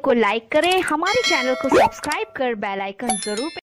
को लाइक करें, हमारे चैनल को सब्सक्राइब कर बेल आइकन जरूर